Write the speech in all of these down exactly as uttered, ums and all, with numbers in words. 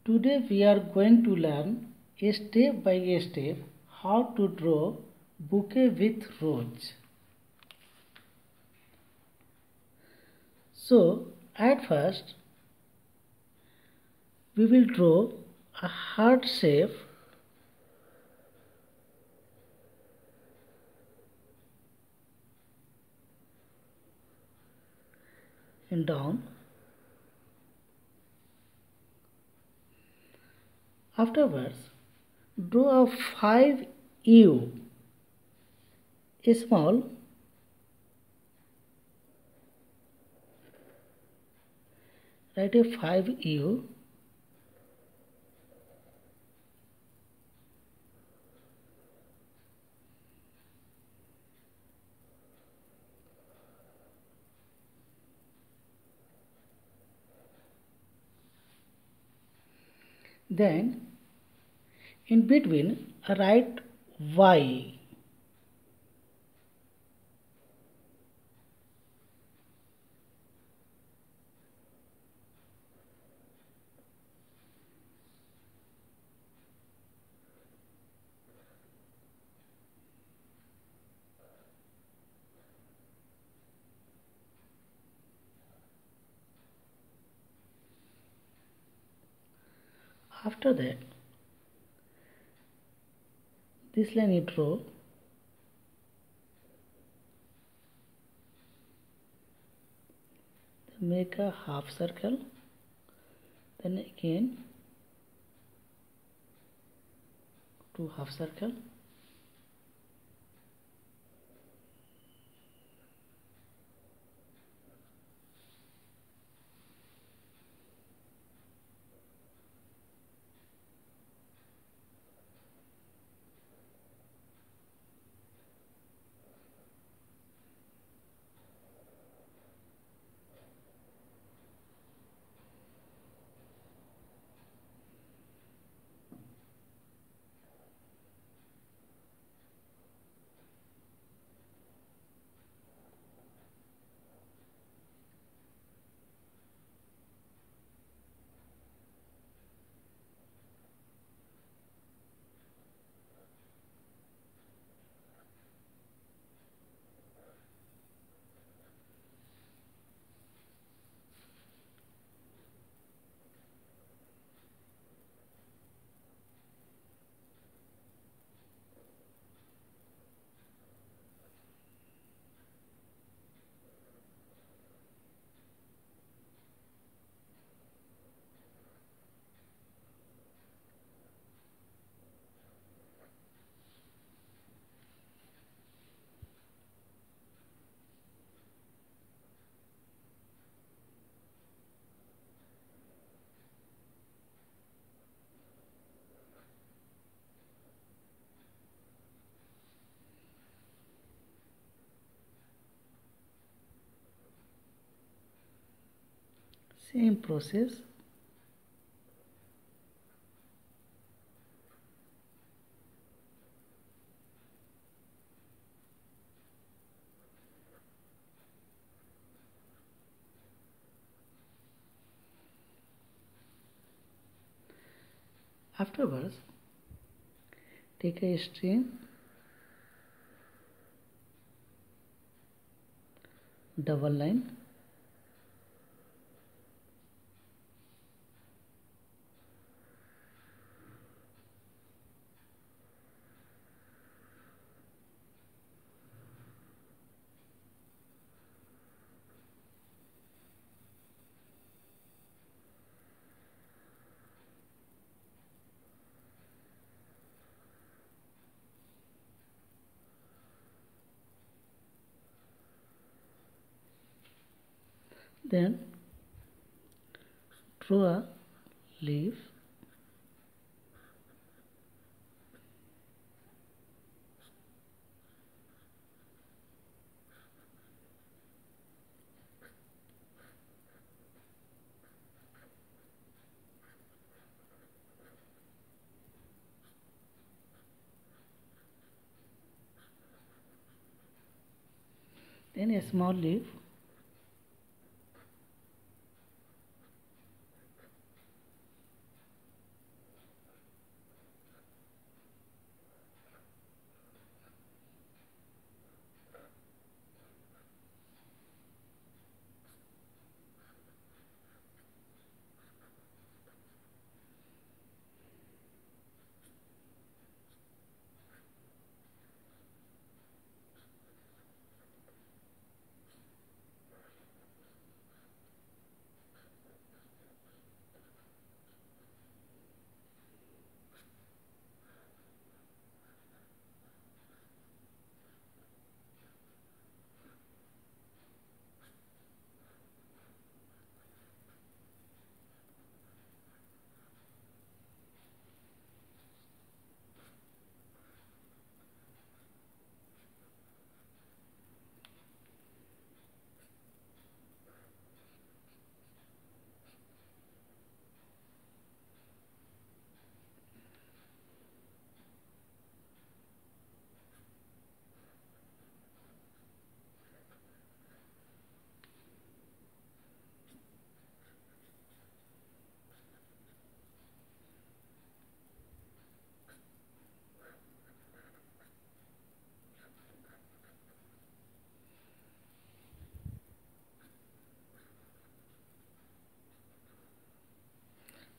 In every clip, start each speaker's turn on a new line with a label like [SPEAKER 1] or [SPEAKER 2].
[SPEAKER 1] Today we are going to learn step by step how to draw bouquet with rose. So at first we will draw a heart shape and down. Afterwards, draw a five U, a small write a five U, then in between write Y. After that, this line you draw, make a half circle, then again two half circle, same process. Afterwards, take a string, double line, then draw a leaf, then a small leaf,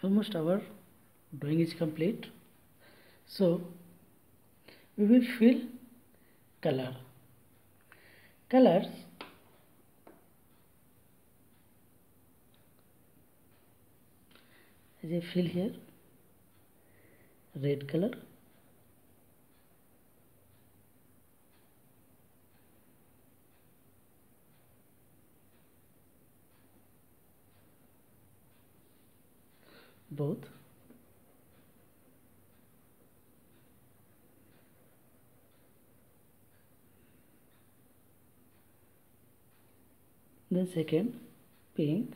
[SPEAKER 1] almost our drawing is complete. So we will fill color. Colors as I fill here red color, both, then second pink,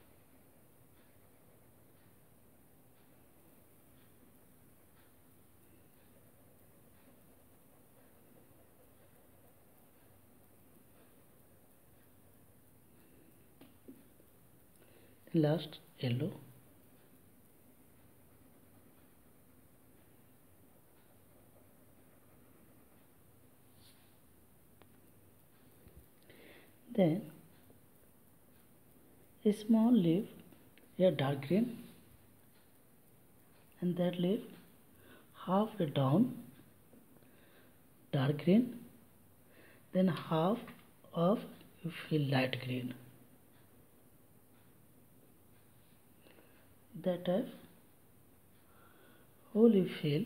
[SPEAKER 1] last yellow, then a small leaf, a dark green, and that leaf half down dark green, then half of you feel light green. That type whole you feel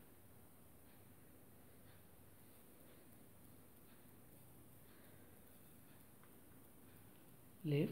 [SPEAKER 1] leaf.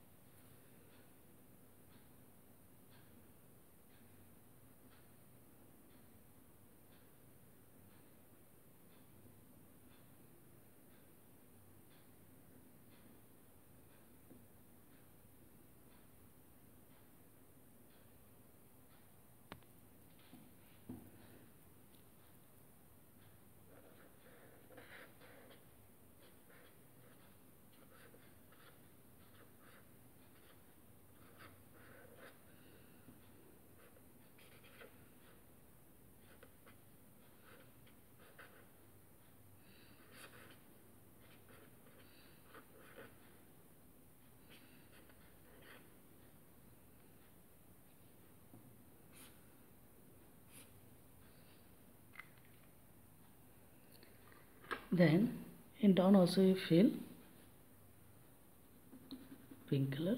[SPEAKER 1] Then in down also you feel pink color,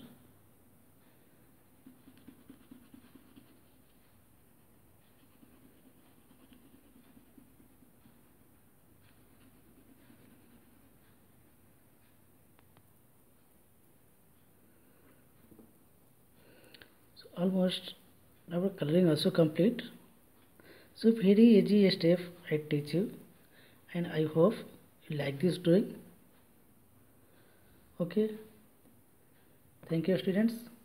[SPEAKER 1] so almost our coloring also complete. So very easy step I teach you, and I hope you like this drawing. Okay, thank you students.